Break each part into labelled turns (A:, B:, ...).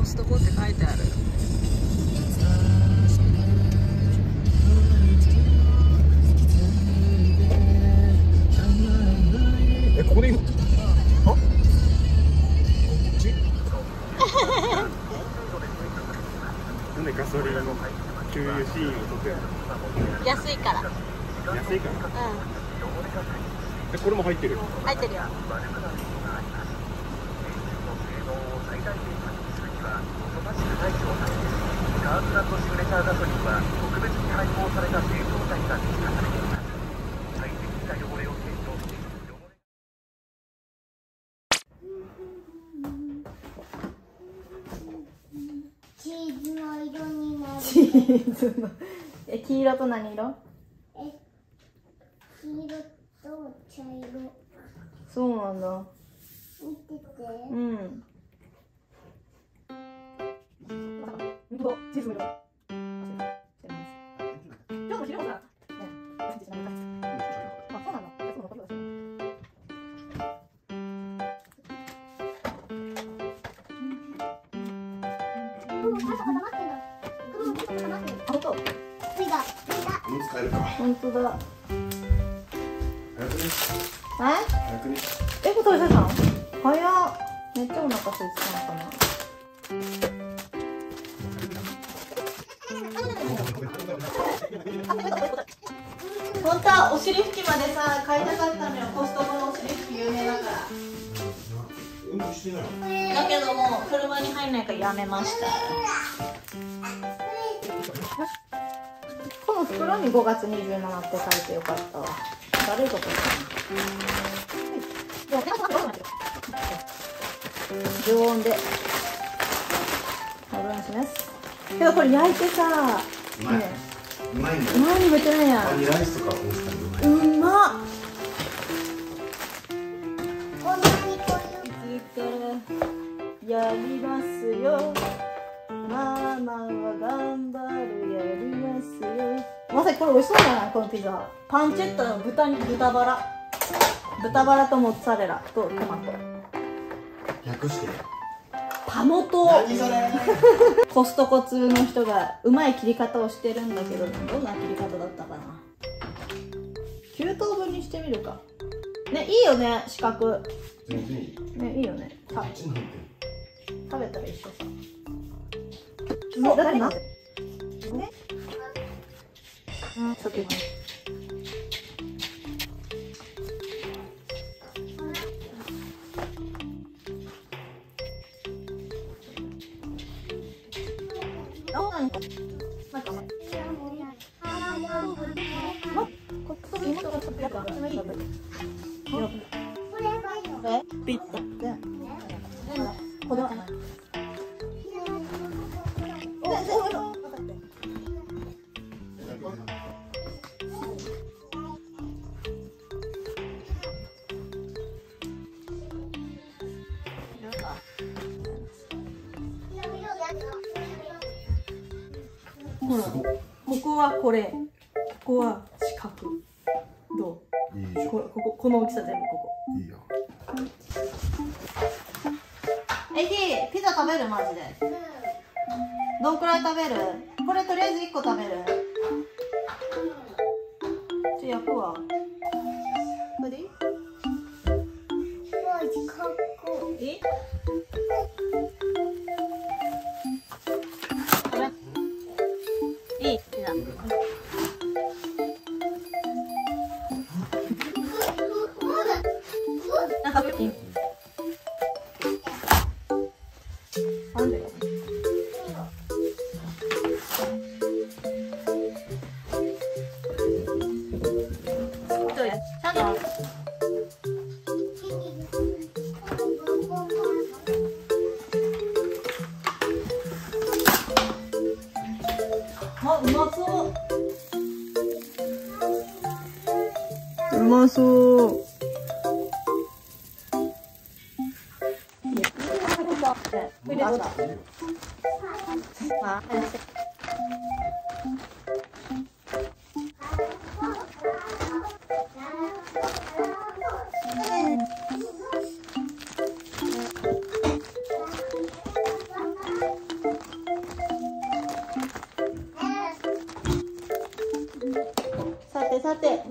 A: ストコって書いてある。
B: ここでいいの？あ？なんでガソリンの給油シーンを撮ってるの？
A: 安いから。
B: 安いから。
A: うん。
B: これも入ってる。
A: 入ってるよ。
C: カーブランドシグネチャーガソリンは特別に配合された製造剤が追加されています。大切な汚れを検証し、
D: チーズの色になる。
E: チーズの黄色と何色？
D: 黄色と茶色。
E: そうなんだ。
D: 見てて。
E: うん。チーズの色。今日の昼もさ。あ、そうなんだ。いつも残りは本当。
B: 使えるか。
E: 本当だ。
B: 早くね。
E: え？
B: 早くね。
E: これ食べさせたの？早っ。めっちゃお腹空いてたのかな。本当はお尻拭きまでさ買いたかったのよ。コストコのお尻拭き有名だから。だけどもう車に入んないからやめました。この袋に5月27って書いてよかったわ。悪いこと常温で油にします。けどこれ焼いてさ、
B: うまい。うまいんだよ。
E: うまいにめっちゃないや
B: カニライスとかおいしかった。
E: うまっ。
D: こんなにこういう。
E: いつからやりますよ。ママは頑張る、やりますよ。まさにこれ美味しそうじゃない？このピザ。パンチェッタの豚バラとモッツァレラとトマト。
B: 略して。
E: パモト。
B: 何それ？
E: コストコ通の人がうまい切り方をしてるんだけど、どんな切り方だったかな。9等分にしてみるか。ね、いいよね、四角。
B: 全然いい。
E: ね、いいよね。
B: こっちに入って
E: 食べたら一緒さ。そう、だってな。ね。ちょっと。ピッタってこれはほら、ここはこれ、ここは四角。どう？
B: いいじゃん。
E: この大きさ全部ここ。
B: いいよ。
E: ピザ食べるマジで。どんくらい食べる？これとりあえず1個食べる。焼くわ。これでいい？
D: かっこいい。
E: いい？いいピザ。なんかいい。なんで？ちゃんと。あ、うまそう。うまそう。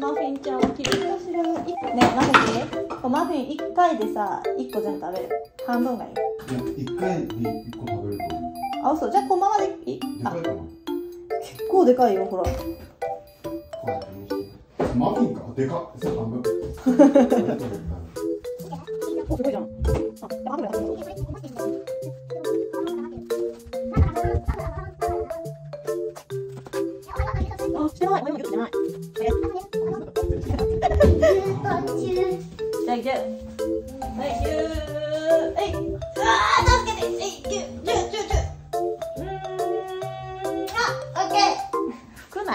E: マフィンちゃん起きるかしら。ね、マフィンマフィン1回でさ、1個全部食べる。半分がいい。
B: いや、1回で1個食べると
E: あ、嘘。じゃあこのままでいい？
B: でかいかな。
E: 結構でかいよ、ほら。
B: こうやって見して。マフィンか。でかっ。さ、半分。
E: お、すごいじゃん。あ、半分や。あ、してない。今言ってない。じゃあ、いけ。はい、ぎゅー。えい。あー、助けて。えい、ぎゅー、ぎゅー、ぎゅー、ぎゅー。あ、オッケー。少ない。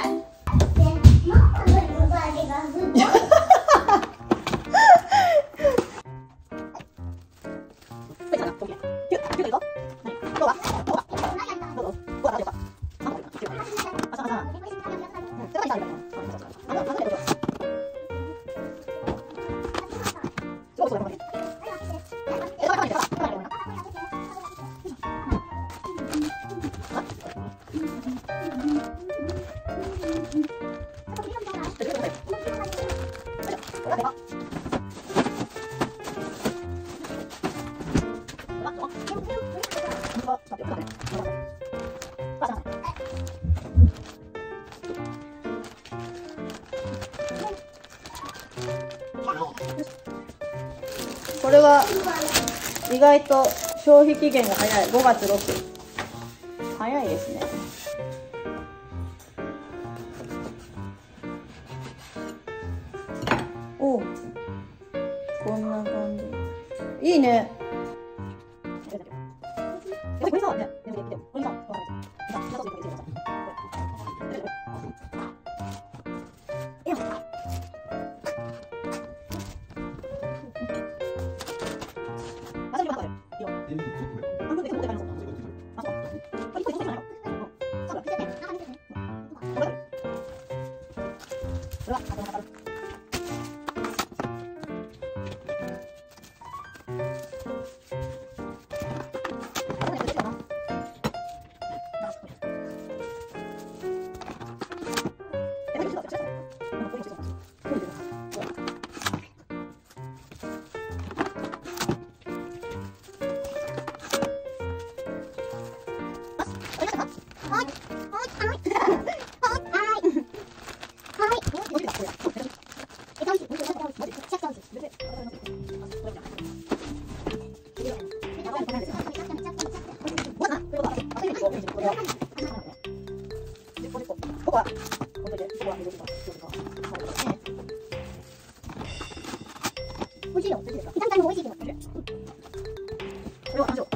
E: これは意外と消費期限が早い。5月6。早いですね。おう、こんな感じ。いいね。美味しいよ。めちゃめちゃ美味しいけど。これは感情。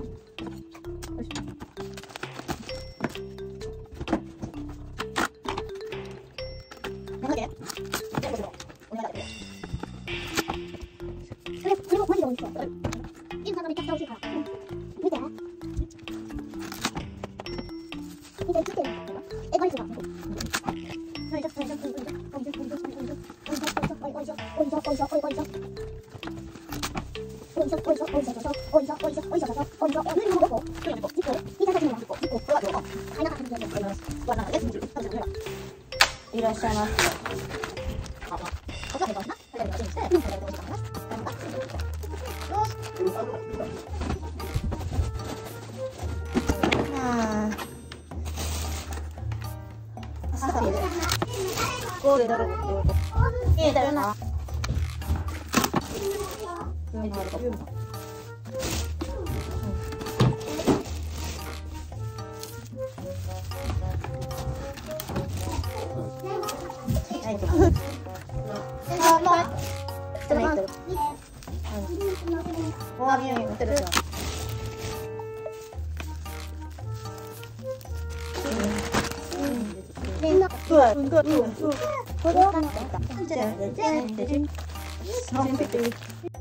E: なんだっけ？これもマジで美味しそう。ジンさんがめちゃくちゃ美味しいから。見て。見て、映ってる。バリスが。いらっしゃいませ。ゴールだろ。見えたよな。あ、もう。ちょっと待って。終わりに持ってるじゃん。Good.